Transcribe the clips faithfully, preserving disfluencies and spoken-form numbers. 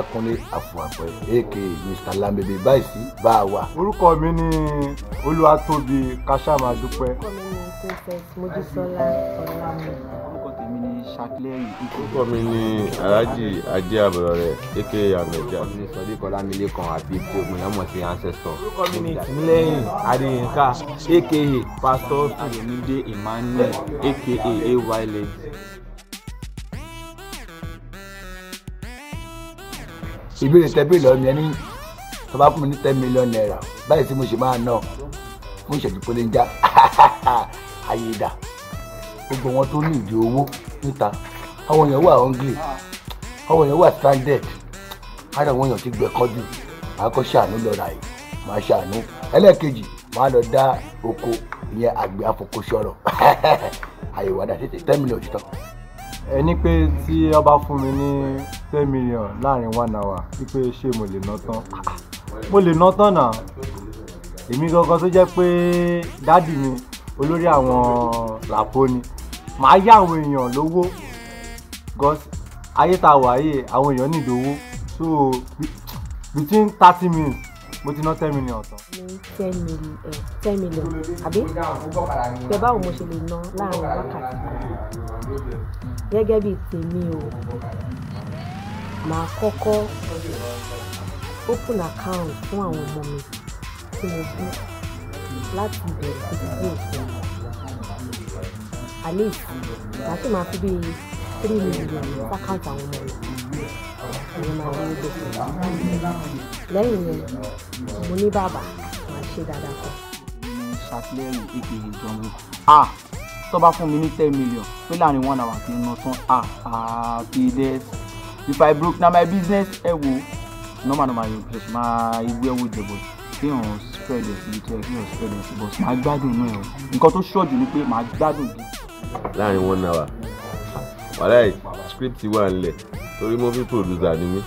Kúnlé Àfọ̀npẹ́ aka Mister Lambebe báyìí bá a wà. Orúkọ mi ni Olúwatóbi Káṣámádúpẹ́. Orúkọ mi ni Princess Mojísọ́lá Ọlámi. Orúkọ tèmi ni Ṣàkílẹ́rì. Orúkọ mi ni Alhaji Ajé Àbọ̀rọ̀rẹ̀ aka Ànàjà. Orúkọ mi ni Sodiq Ọlámilékan àbí tí ogun yẹn mọ̀ sí ancestor. Orúkọ mi ni Tìmílẹ́yìn Adéyínká aka Pastor Ayọ̀mídé Emmanuel aka Ayle. Ìbéèrè tẹ́bí lọ́ọ́ mi ẹni tó bá fún mi ní ten million naira báyìí tí mo ṣe máa ná fún ìṣẹ́jú pélé ń já ayé dà gbogbo wọn tó ní ìdí owó níta àwọn èèyàn wà hungry àwọn èèyàn wà stranded ara àwọn èèyàn ti gbẹ̀kọ́jú máa kọ́ ṣàánú lọ́ra yìí máa ṣàánú ẹlẹ́ẹ̀kejì máa lọ dá oko ìyẹn àgbẹ̀ afọkọṣọrọ̀ àyèwò àdá tètè ten million títọ́. Ẹni pé tí ó bá fún mi ní ten million láàrin one hour wípé ṣé mo lè ná tán mo lè ná tán náà èmi gangan tó jẹ́ pé dádì mi olórí àwọn làpó ni màá yá àwọn èèyàn lówó because ayé tá a wà yìí àwọn èèyàn nílò owó so between thirty minutes mo ti ná ten million tán. ní ten million ten million àbí bẹ́ẹ̀ báwo mo ṣe lè ná láàrin wákàtí gẹ́gẹ́ bíi tèmi o màá kọ́kọ́ open account fún àwọn ọmọ mi tí mo bí láti ìbẹ̀rẹ̀ títí dé òpin at least màá sì máa fi bíi three million ní account àwọn ọmọ mi ìyẹn máa wọlé gbèsè lẹ́yìn yẹn mo ní bàbá màá ṣe dáadáa kan. Ṣàkílẹ́rì aka Ìjọ̀ngbọ̀n. ah tó bá fún mi ní ten million pé láàrin one hour kì í ná tán ah happy days if I broke na my business ẹ wo normal normal yóò fẹ́ máa igbó ẹ̀wò ìjẹ̀bọ̀ kí wọ́n spread ẹ̀ síbi tí ẹ kí wọ́n spread ẹ̀ sí but máa gbádùn inú ẹ̀ o nǹkan tó ṣọ́ọ̀jù ni pé máa gbádùn bí. láàrin one hour wàhálà script wà nílẹ̀ torí movie producer ni mí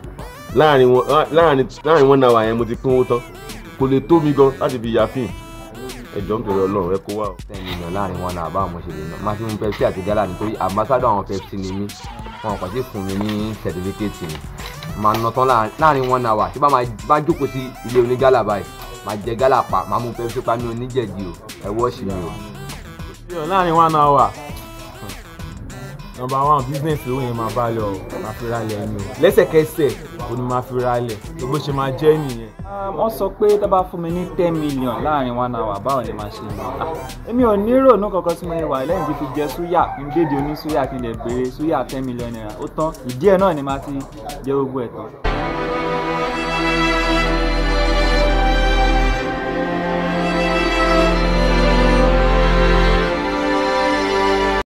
láàrin one hour yẹn mo ti pínwó tán kò lè tó mi gan láti fi ya fíìmù ẹjọ́ nítorí Ọlọ́run ẹ kó wá o. ten million láàrin one hour báwo mo ṣe lè ná máa fi mú Pepsi àti gálà nítorí ambassador àwọn Pepsi ni mí wọn kò sí fún mi ní certificate ni máa ná tán láàrin one hour tí bá jókòó sí ilé onígálà báyìí máa jẹ gálà pa máa mú Pepsi pa mi oníjẹ̀dí o ẹ wọ́ọ̀ṣì mi o. láàrin one hour number one business owó yẹn máa bá lọ máa fi rálẹ̀ ni o lẹ́sẹ̀kẹsẹ̀ o ní máa fi rálẹ̀ tó bó ṣe máa jẹ́ nìyẹn. wọ́n sọ pé tó bá fún mi ní ten million láàrin one hour báwo lè máa ṣe mọ́ èmi ò ní ròónú kankan tí mo yẹ wà lẹ́yìn tí fi jẹ súyà kí n dédé oní súyà kí n lè béèrè súyà ten million naira ó tán ìdí ẹ̀ náà ni màá ti jẹ gbogbo ẹ̀ tán.